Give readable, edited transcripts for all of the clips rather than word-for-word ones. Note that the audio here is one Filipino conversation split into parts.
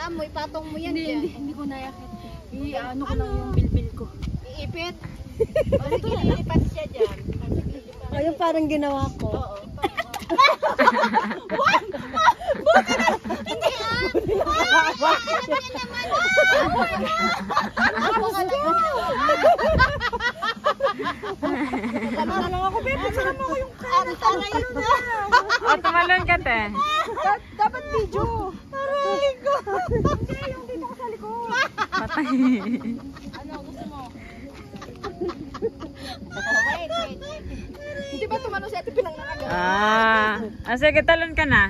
paa mo, ipatong mo yan. Hindi ko nayakit. Ano ko lang yung bilbil ko. Iipit. O sige, ilipat siya dyan. Ayun parang ginawa ko. Oo. What? Buti na! Hindi Ano lang ako, Bebe? Saan mo ko yung Aray yun na. O, tumalon ka, te. dapat video. Aray ko. Yung dito ko sa likod. Patay. Ano gusto mo? Wait. Hindi ba tumano si Ate Pinang nakagal? Sige, talon ka na.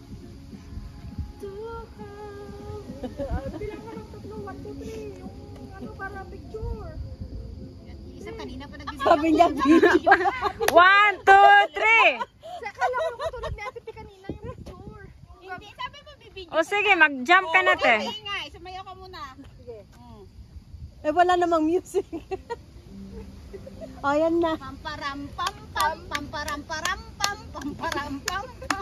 Bilang ka ng tatlo, 1, 2, 3. Yung ano para picture. Isa kanina pa nag-isip. Sabi niya video. 1, 2, 3. Akala ko yung katulad ni Ate P kanina yung picture. Hindi, sabi mo bibidyo. O sige, mag-jump ka na, te. Sige nga, sumayaw ka muna. Sige. Eh wala namang music. O yan na. Pamparam pam pam pamparam param pam pamparam pam pam.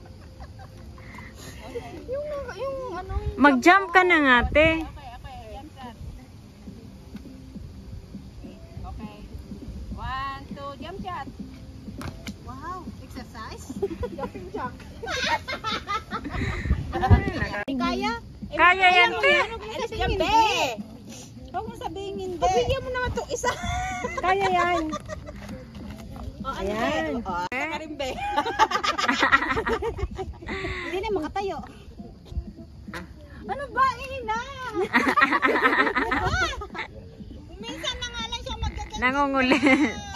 Yung ano. Mag-jump ka na nga, te. Okay. Yan sir. Okay. 1, 2, jump shot. Wow, exercise. Jumping jack. Kaya? Kaya yan, te. Jump eh. Huwag mo sabihin hindi. Bigyan mo naman itong isa. Kaya yan. Ayan. Karimbe. Hindi na makatayo. Ano ba? Ina! Minsan na nga lang siya magaganda. Nangungulit.